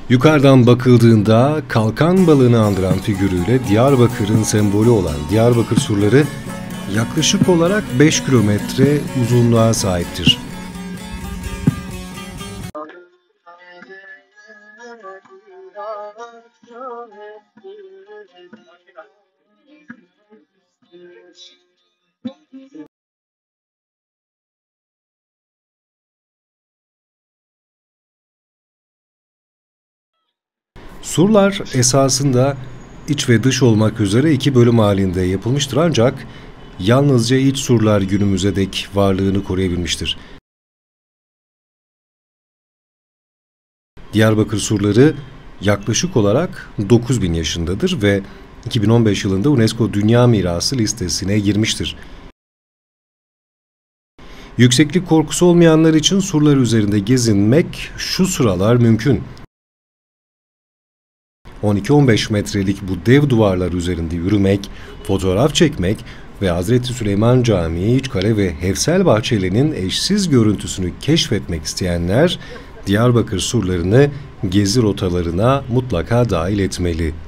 Yukarıdan bakıldığında kalkan balığını andıran figürüyle Diyarbakır'ın sembolü olan Diyarbakır surları yaklaşık olarak 5 kilometre uzunluğa sahiptir. Surlar esasında iç ve dış olmak üzere 2 bölüm halinde yapılmıştır ancak yalnızca iç surlar günümüze dek varlığını koruyabilmiştir. Diyarbakır surları yaklaşık olarak 9.000 yaşındadır ve 2015 yılında UNESCO Dünya Mirası listesine girmiştir. Yükseklik korkusu olmayanlar için surlar üzerinde gezinmek şu sıralar mümkün. 12-15 metrelik bu dev duvarlar üzerinde yürümek, fotoğraf çekmek ve Hazreti Süleyman Camii, İçkale ve Hevsel bahçelerinin eşsiz görüntüsünü keşfetmek isteyenler Diyarbakır surlarını gezi rotalarına mutlaka dahil etmeli.